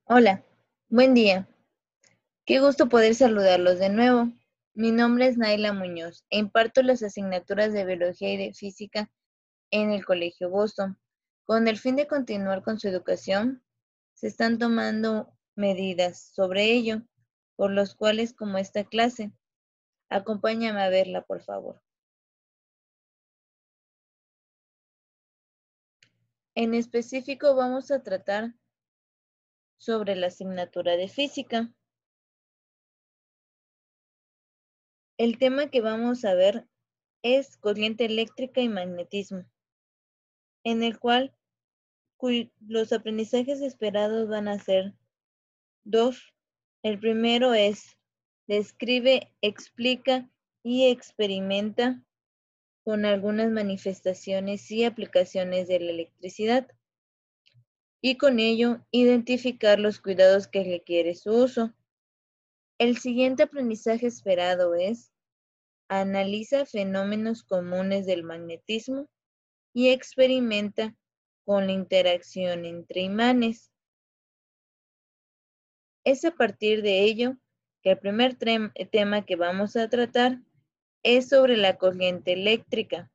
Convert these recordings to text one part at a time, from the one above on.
Hola, buen día. Qué gusto poder saludarlos de nuevo. Mi nombre es Naila Muñoz e imparto las asignaturas de Biología y de Física en el Colegio Boston. Con el fin de continuar con su educación, se están tomando medidas sobre ello, por los cuales, como esta clase, acompáñame a verla, por favor. En específico, vamos a tratar sobre la asignatura de Física. El tema que vamos a ver es corriente eléctrica y magnetismo, en el cual los aprendizajes esperados van a ser dos. El primero es describe, explica y experimenta con algunas manifestaciones y aplicaciones de la electricidad y con ello identificar los cuidados que requiere su uso. El siguiente aprendizaje esperado es analiza fenómenos comunes del magnetismo y experimenta con la interacción entre imanes. Es a partir de ello que el primer tema que vamos a tratar es sobre la corriente eléctrica.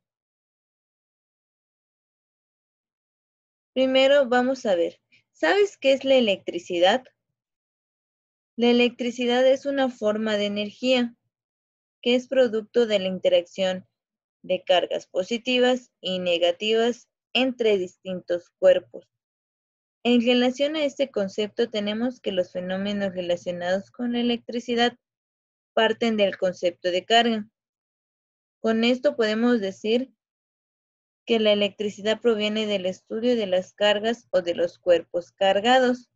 Primero vamos a ver, ¿sabes qué es la electricidad? La electricidad es una forma de energía que es producto de la interacción de cargas positivas y negativas entre distintos cuerpos. En relación a este concepto, tenemos que los fenómenos relacionados con la electricidad parten del concepto de carga. Con esto podemos decir que la electricidad proviene del estudio de las cargas o de los cuerpos cargados.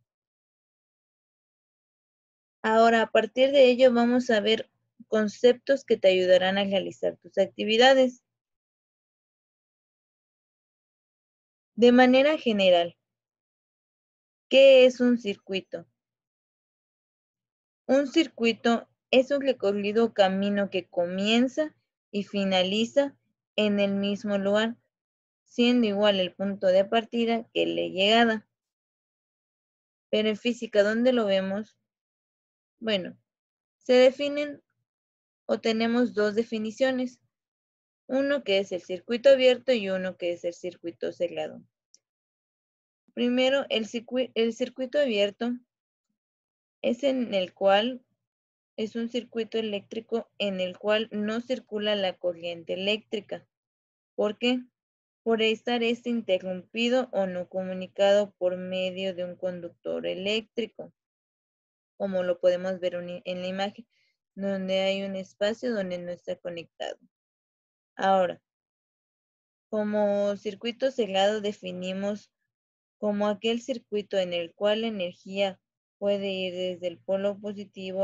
Ahora, a partir de ello, vamos a ver conceptos que te ayudarán a realizar tus actividades. De manera general, ¿qué es un circuito? Un circuito es un recorrido o camino que comienza y finaliza en el mismo lugar, siendo igual el punto de partida que la llegada. Pero en física, ¿dónde lo vemos? Bueno, se definen o tenemos dos definiciones, uno que es el circuito abierto y uno que es el circuito cerrado. Primero, el circuito abierto es en el cual es un circuito eléctrico en el cual no circula la corriente eléctrica. ¿Por qué? Por estar este interrumpido o no comunicado por medio de un conductor eléctrico, como lo podemos ver en la imagen, donde hay un espacio donde no está conectado. Ahora, como circuito cerrado definimos como aquel circuito en el cual la energía puede ir desde el polo positivo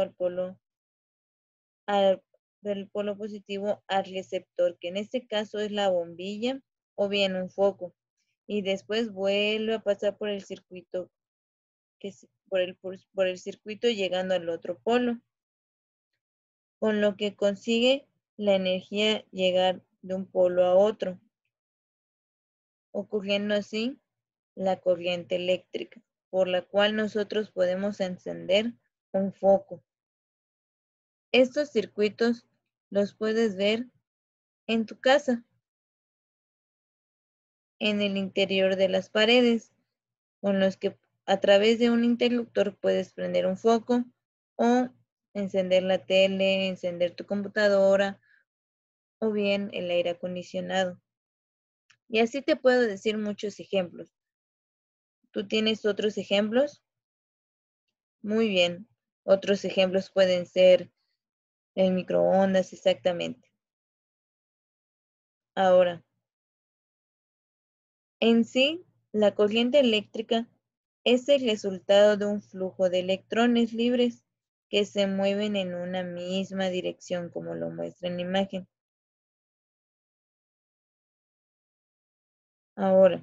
al, del polo positivo al receptor, que en este caso es la bombilla o bien un foco, y después vuelve a pasar por el circuito, por el circuito llegando al otro polo, con lo que consigue la energía llegar de un polo a otro, ocurriendo así la corriente eléctrica, por la cual nosotros podemos encender un foco. Estos circuitos los puedes ver en tu casa, en el interior de las paredes, con los que a través de un interruptor puedes prender un foco o encender la tele, encender tu computadora o bien el aire acondicionado. Y así te puedo decir muchos ejemplos. ¿Tú tienes otros ejemplos? Muy bien. Otros ejemplos pueden ser el microondas, exactamente. Ahora, en sí, la corriente eléctrica es el resultado de un flujo de electrones libres que se mueven en una misma dirección, como lo muestra en la imagen. Ahora,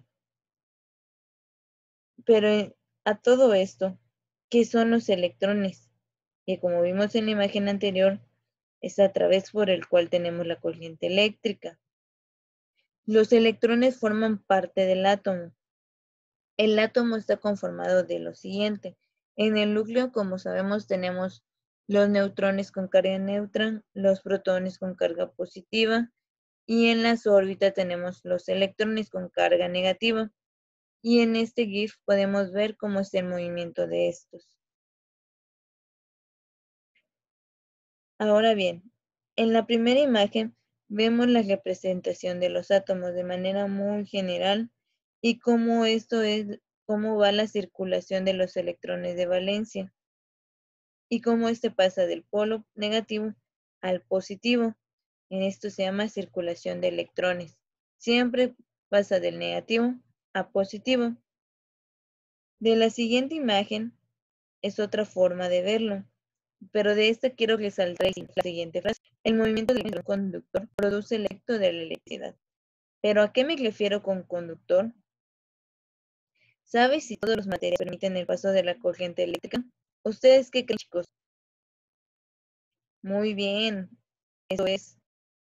pero a todo esto, ¿qué son los electrones? Que como vimos en la imagen anterior, es a través por el cual tenemos la corriente eléctrica. Los electrones forman parte del átomo. El átomo está conformado de lo siguiente. En el núcleo, como sabemos, tenemos los neutrones con carga neutra, los protones con carga positiva, y en las órbitas tenemos los electrones con carga negativa. Y en este GIF podemos ver cómo es el movimiento de estos. Ahora bien, en la primera imagen vemos la representación de los átomos de manera muy general y cómo cómo va la circulación de los electrones de valencia y cómo este pasa del polo negativo al positivo. En esto se llama circulación de electrones. Siempre pasa del negativo a positivo. De la siguiente imagen es otra forma de verlo, pero de esta quiero resaltar la siguiente frase. El movimiento del conductor produce el efecto de la electricidad. ¿Pero a qué me refiero con conductor? ¿Sabes si todos los materiales permiten el paso de la corriente eléctrica? ¿Ustedes qué creen, chicos? Muy bien, eso es.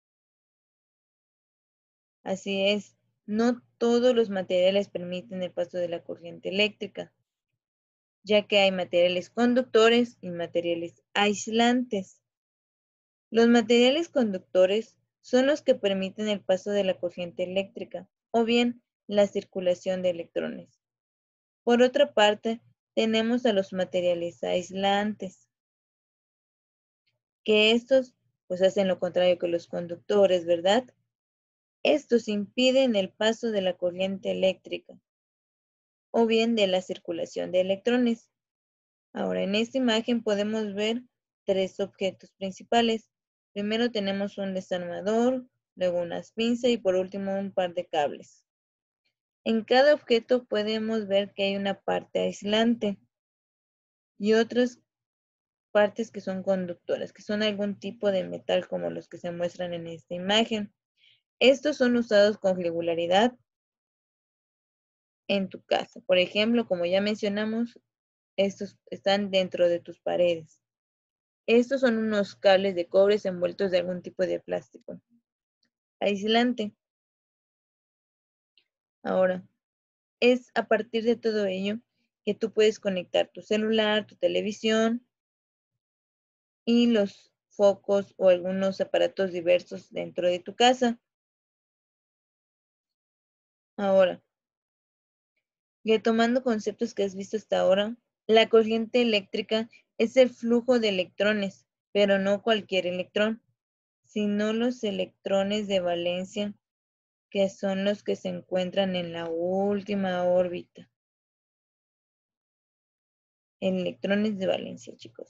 Así es. No todos los materiales permiten el paso de la corriente eléctrica, ya que hay materiales conductores y materiales aislantes. Los materiales conductores son los que permiten el paso de la corriente eléctrica o bien la circulación de electrones. Por otra parte, tenemos a los materiales aislantes, que estos pues hacen lo contrario que los conductores, ¿verdad? Estos impiden el paso de la corriente eléctrica o bien de la circulación de electrones. Ahora, en esta imagen podemos ver tres objetos principales. Primero tenemos un desarmador, luego unas pinzas y por último un par de cables. En cada objeto podemos ver que hay una parte aislante y otras partes que son conductoras, que son algún tipo de metal como los que se muestran en esta imagen. Estos son usados con regularidad en tu casa. Por ejemplo, como ya mencionamos, estos están dentro de tus paredes. Estos son unos cables de cobre envueltos de algún tipo de plástico aislante. Ahora, es a partir de todo ello que tú puedes conectar tu celular, tu televisión y los focos o algunos aparatos diversos dentro de tu casa. Ahora, retomando conceptos que has visto hasta ahora, la corriente eléctrica es el flujo de electrones, pero no cualquier electrón, sino los electrones de valencia, que son los que se encuentran en la última órbita. Electrones de valencia, chicos.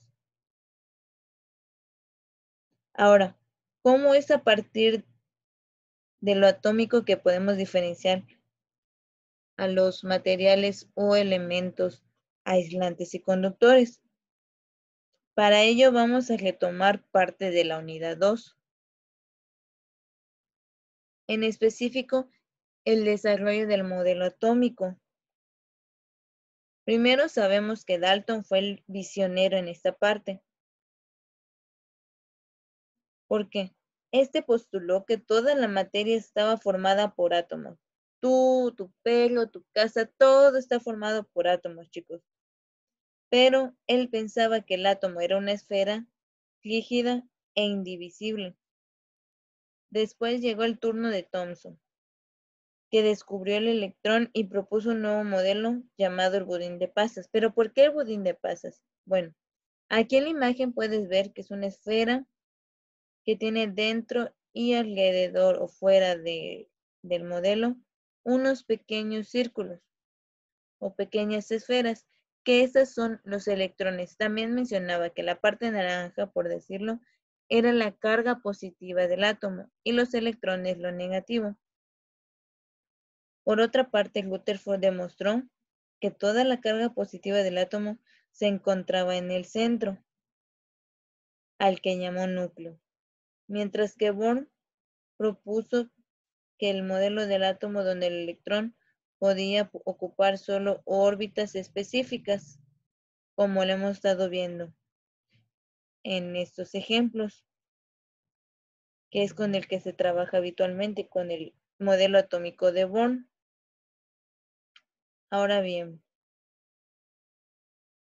Ahora, ¿cómo es a partir de lo atómico que podemos diferenciar a los materiales o elementos aislantes y conductores? Para ello vamos a retomar parte de la unidad 2. En específico, el desarrollo del modelo atómico. Primero sabemos que Dalton fue el visionero en esta parte. ¿Por qué? Este postuló que toda la materia estaba formada por átomos. Tú, tu pelo, tu casa, todo está formado por átomos, chicos. Pero él pensaba que el átomo era una esfera rígida e indivisible. Después llegó el turno de Thomson, que descubrió el electrón y propuso un nuevo modelo llamado el budín de pasas. ¿Pero por qué el budín de pasas? Bueno, aquí en la imagen puedes ver que es una esfera que tiene dentro y alrededor o fuera del modelo unos pequeños círculos o pequeñas esferas, que esas son los electrones. También mencionaba que la parte naranja, por decirlo, era la carga positiva del átomo y los electrones lo negativo. Por otra parte, Rutherford demostró que toda la carga positiva del átomo se encontraba en el centro, al que llamó núcleo, mientras que Bohr propuso que el modelo del átomo donde el electrón podía ocupar solo órbitas específicas, como lo hemos estado viendo en estos ejemplos, que es con el que se trabaja habitualmente con el modelo atómico de Bohr. Ahora bien,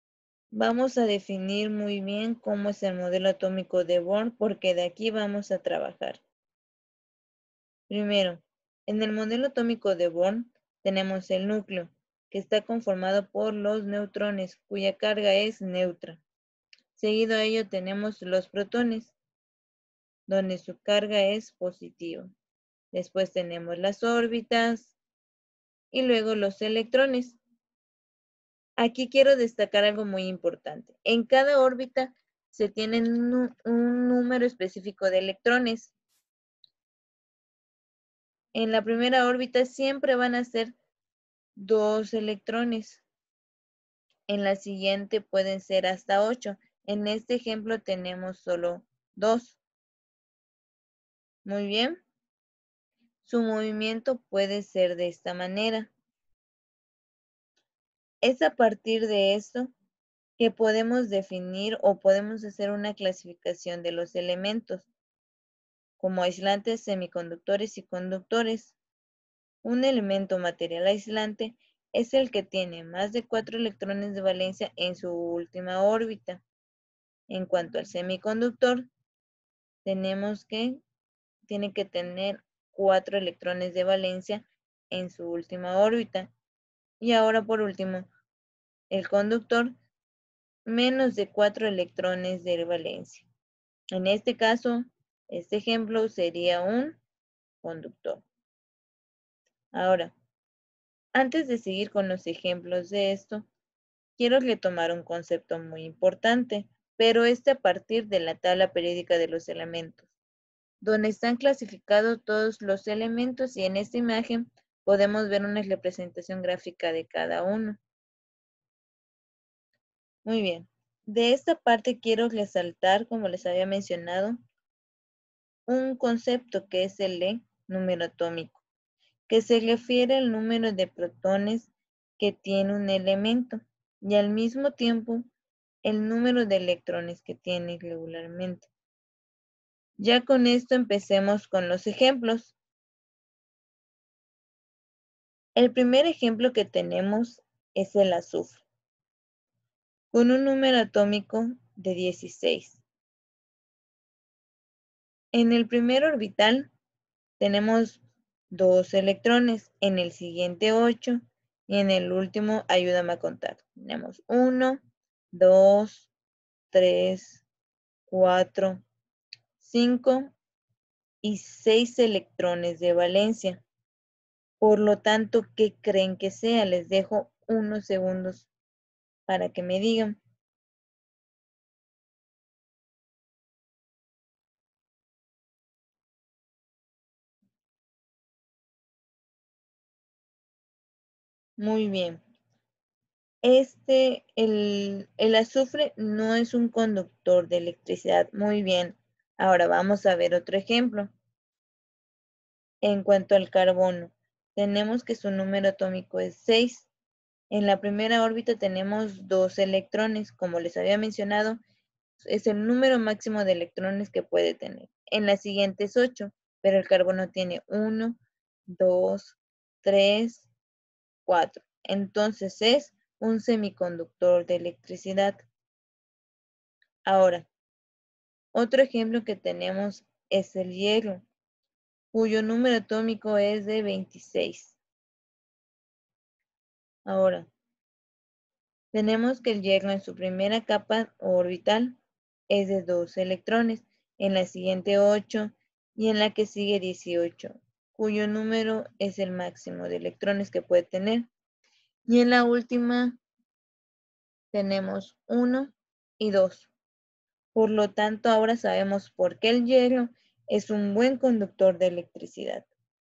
Vamos a definir muy bien cómo es el modelo atómico de Bohr, porque de aquí vamos a trabajar. Primero, en el modelo atómico de Bohr tenemos el núcleo, que está conformado por los neutrones, cuya carga es neutra. Seguido a ello tenemos los protones, donde su carga es positiva. Después tenemos las órbitas y luego los electrones. Aquí quiero destacar algo muy importante. En cada órbita se tiene un número específico de electrones. En la primera órbita siempre van a ser 2 electrones. En la siguiente pueden ser hasta 8. En este ejemplo tenemos solo 2. Muy bien. Su movimiento puede ser de esta manera. Es a partir de esto que podemos definir o podemos hacer una clasificación de los elementos como aislantes, semiconductores y conductores. Un elemento material aislante es el que tiene más de 4 electrones de valencia en su última órbita. En cuanto al semiconductor, tenemos que tiene que tener 4 electrones de valencia en su última órbita. Y ahora por último, el conductor, menos de 4 electrones de valencia. En este caso, este ejemplo sería un conductor. Ahora, antes de seguir con los ejemplos de esto, quiero retomar un concepto muy importante, pero a partir de la tabla periódica de los elementos, donde están clasificados todos los elementos y en esta imagen podemos ver una representación gráfica de cada uno. Muy bien. De esta parte quiero resaltar, como les había mencionado, un concepto que es el de número atómico, que se refiere al número de protones que tiene un elemento y al mismo tiempo el número de electrones que tiene regularmente. Ya con esto empecemos con los ejemplos. El primer ejemplo que tenemos es el azufre, con un número atómico de 16. En el primer orbital tenemos 2 electrones, en el siguiente 8 y en el último, ayúdame a contar. Tenemos 1, 2, 3, 4, 5 y 6 electrones de valencia. Por lo tanto, ¿qué creen que sea? Les dejo unos segundos para que me digan. Muy bien. El azufre no es un conductor de electricidad. Muy bien. Ahora vamos a ver otro ejemplo. En cuanto al carbono, tenemos que su número atómico es 6. En la primera órbita tenemos 2 electrones. Como les había mencionado, es el número máximo de electrones que puede tener. En la siguiente es 8, pero el carbono tiene 1, 2, 3, 4. Entonces es un semiconductor de electricidad. Ahora, otro ejemplo que tenemos es el hierro, cuyo número atómico es de 26. Ahora, tenemos que el hierro en su primera capa orbital es de 2 electrones, en la siguiente 8 y en la que sigue 18, cuyo número es el máximo de electrones que puede tener. Y en la última tenemos 1 y 2. Por lo tanto, ahora sabemos por qué el hierro es un buen conductor de electricidad.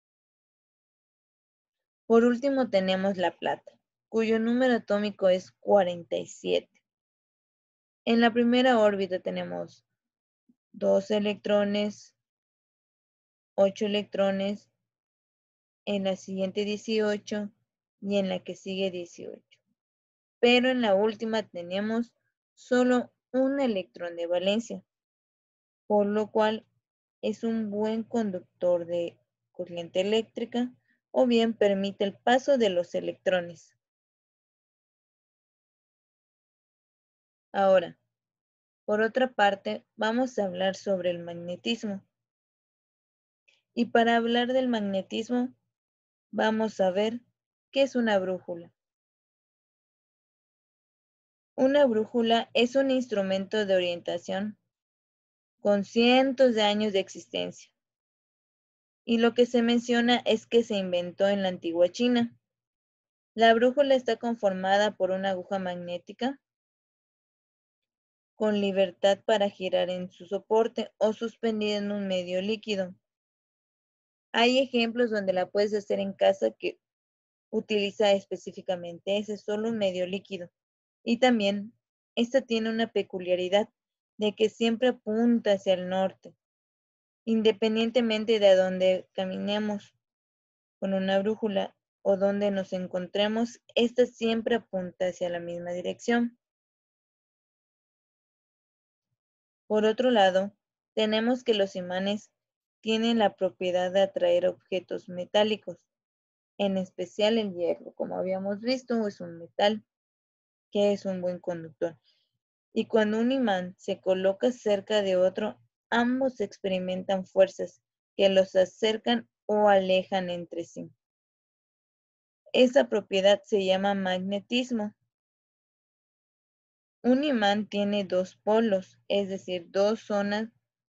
Por último tenemos la plata, cuyo número atómico es 47. En la primera órbita tenemos 2 electrones, 8 electrones, en la siguiente 18 y en la que sigue 18. Pero en la última tenemos solo un electrón de valencia, por lo cual es un buen conductor de corriente eléctrica o bien permite el paso de los electrones. Ahora, por otra parte, vamos a hablar sobre el magnetismo. Y para hablar del magnetismo, vamos a ver qué es una brújula. Una brújula es un instrumento de orientación con cientos de años de existencia. Y lo que se menciona es que se inventó en la antigua China. La brújula está conformada por una aguja magnética con libertad para girar en su soporte o suspendida en un medio líquido. Hay ejemplos donde la puedes hacer en casa que utiliza específicamente ese solo un medio líquido. Y también esta tiene una peculiaridad de que siempre apunta hacia el norte, independientemente de a dónde caminemos con una brújula o donde nos encontremos, esta siempre apunta hacia la misma dirección. Por otro lado, tenemos que los imanes tienen la propiedad de atraer objetos metálicos, en especial el hierro. Como habíamos visto, es un metal que es un buen conductor. Y cuando un imán se coloca cerca de otro, ambos experimentan fuerzas que los acercan o alejan entre sí. Esa propiedad se llama magnetismo. Un imán tiene dos polos, es decir, dos zonas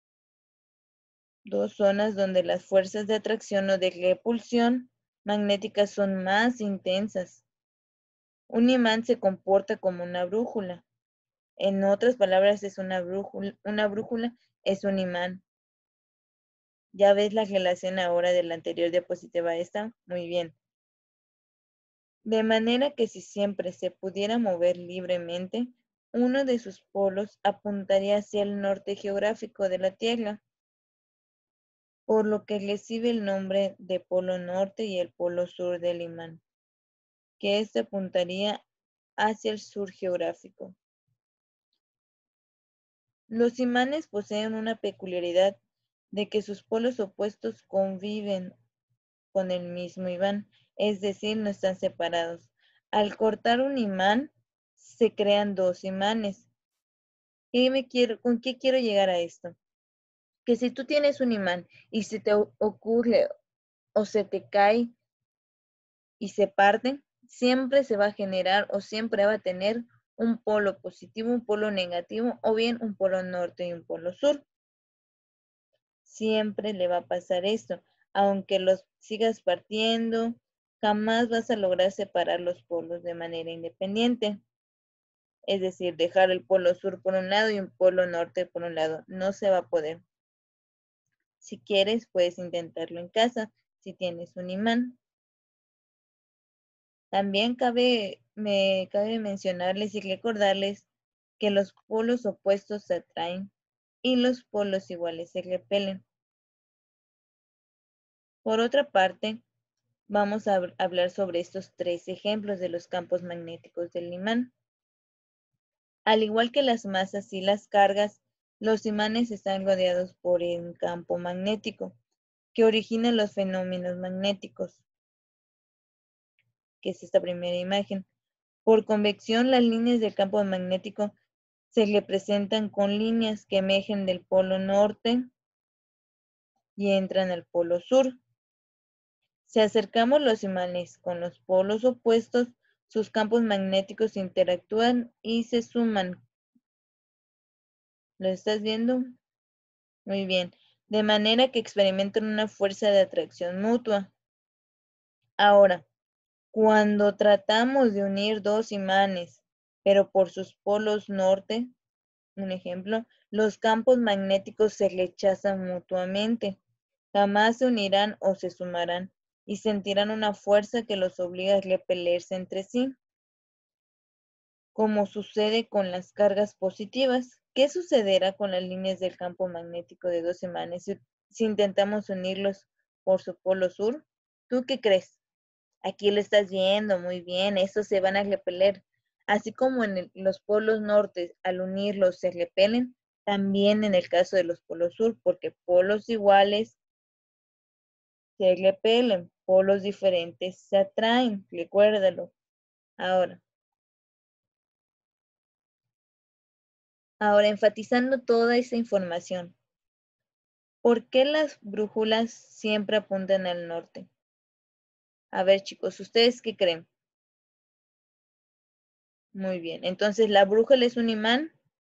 donde las fuerzas de atracción o de repulsión magnética son más intensas. Un imán se comporta como una brújula. En otras palabras, es una brújula es un imán. ¿Ya ves la relación ahora de la anterior diapositiva a esta? Muy bien. De manera que si siempre se pudiera mover libremente, uno de sus polos apuntaría hacia el norte geográfico de la Tierra, por lo que recibe el nombre de polo norte y el polo sur del imán, que éste apuntaría hacia el sur geográfico. Los imanes poseen una peculiaridad de que sus polos opuestos conviven con el mismo imán, es decir, no están separados. Al cortar un imán, se crean dos imanes. ¿Con qué quiero llegar a esto? Que si tú tienes un imán y se te ocurre o se te cae y se parte, siempre se va a generar o siempre va a tener un polo positivo, un polo negativo o bien un polo norte y un polo sur. Siempre le va a pasar esto. Aunque los sigas partiendo, jamás vas a lograr separar los polos de manera independiente. Es decir, dejar el polo sur por un lado y un polo norte por un lado. No se va a poder. Si quieres, puedes intentarlo en casa, si tienes un imán. También cabe mencionarles y recordarles que los polos opuestos se atraen y los polos iguales se repelen. Por otra parte, vamos a hablar sobre estos tres ejemplos de los campos magnéticos del imán. Al igual que las masas y las cargas, los imanes están rodeados por un campo magnético que origina los fenómenos magnéticos, que es esta primera imagen. Por convección, las líneas del campo magnético se representan con líneas que emergen del polo norte y entran al polo sur. Si acercamos los imanes con los polos opuestos, sus campos magnéticos interactúan y se suman. ¿Lo estás viendo? Muy bien. De manera que experimentan una fuerza de atracción mutua. Ahora, cuando tratamos de unir dos imanes, pero por sus polos norte, un ejemplo, los campos magnéticos se rechazan mutuamente. Jamás se unirán o se sumarán y sentirán una fuerza que los obliga a repelerse entre sí, como sucede con las cargas positivas. ¿Qué sucederá con las líneas del campo magnético de dos imanes si intentamos unirlos por su polo sur? ¿Tú qué crees? Aquí lo estás viendo, muy bien, estos se van a repeler. Así como en los polos norte, al unirlos se repelen, también en el caso de los polos sur, porque polos iguales se repelen, polos diferentes se atraen, recuérdalo. Ahora, Ahora, enfatizando toda esa información, ¿por qué las brújulas siempre apuntan al norte? A ver, chicos, ¿ustedes qué creen? Muy bien. Entonces, ¿la brújula es un imán?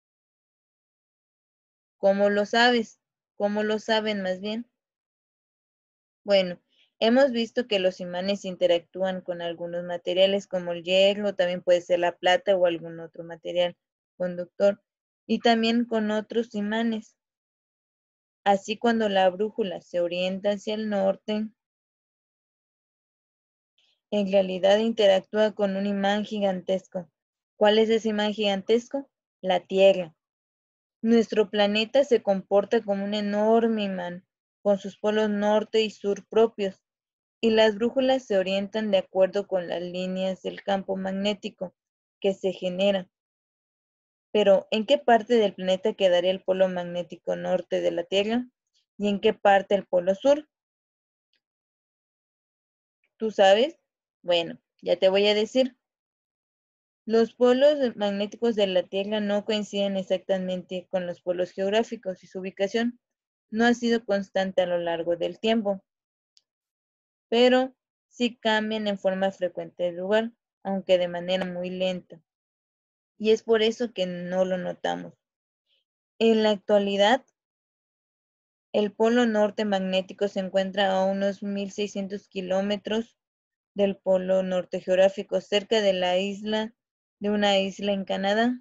¿Cómo lo sabes? ¿Cómo lo saben más bien? Bueno, hemos visto que los imanes interactúan con algunos materiales como el hierro, también puede ser la plata o algún otro material conductor, y también con otros imanes. Así, cuando la brújula se orienta hacia el norte, en realidad interactúa con un imán gigantesco. ¿Cuál es ese imán gigantesco? La Tierra. Nuestro planeta se comporta como un enorme imán, con sus polos norte y sur propios, y las brújulas se orientan de acuerdo con las líneas del campo magnético que se genera. Pero, ¿en qué parte del planeta quedaría el polo magnético norte de la Tierra? ¿Y en qué parte el polo sur? ¿Tú sabes? Bueno, ya te voy a decir. Los polos magnéticos de la Tierra no coinciden exactamente con los polos geográficos y su ubicación no ha sido constante a lo largo del tiempo, pero sí cambian en forma frecuente de lugar, aunque de manera muy lenta. Y es por eso que no lo notamos. En la actualidad, el polo norte magnético se encuentra a unos 1.600 kilómetros del polo norte geográfico, cerca de una isla en Canadá.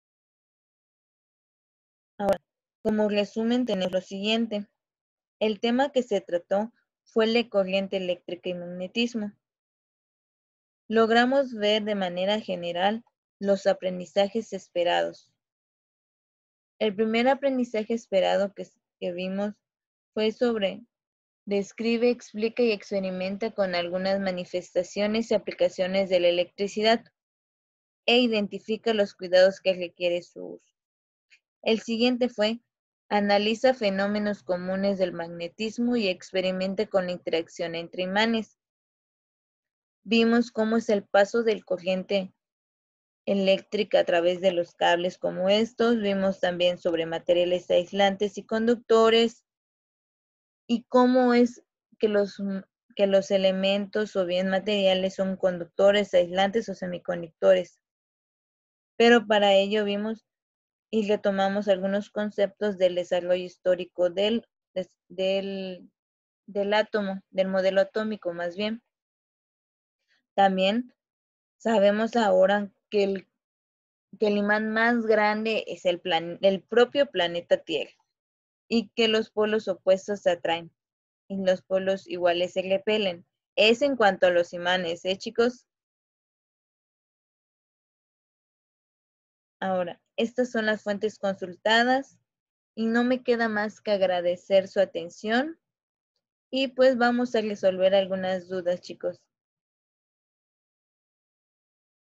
Ahora, como resumen tenemos lo siguiente. El tema que se trató fue la corriente eléctrica y magnetismo. Logramos ver de manera general los aprendizajes esperados. El primer aprendizaje esperado que vimos fue sobre describe, explica y experimenta con algunas manifestaciones y aplicaciones de la electricidad e identifica los cuidados que requiere su uso. El siguiente fue analiza fenómenos comunes del magnetismo y experimenta con la interacción entre imanes. Vimos cómo es el paso del corriente eléctrica a través de los cables como estos. Vimos también sobre materiales aislantes y conductores y cómo es que los elementos o bien materiales son conductores, aislantes o semiconductores. Pero para ello vimos y retomamos algunos conceptos del desarrollo histórico del, del átomo, del modelo atómico más bien. También sabemos ahora que el imán más grande es el propio planeta Tierra y que los polos opuestos se atraen y los polos iguales se repelen. Es en cuanto a los imanes, chicos? Ahora, estas son las fuentes consultadas y no me queda más que agradecer su atención y pues vamos a resolver algunas dudas, chicos.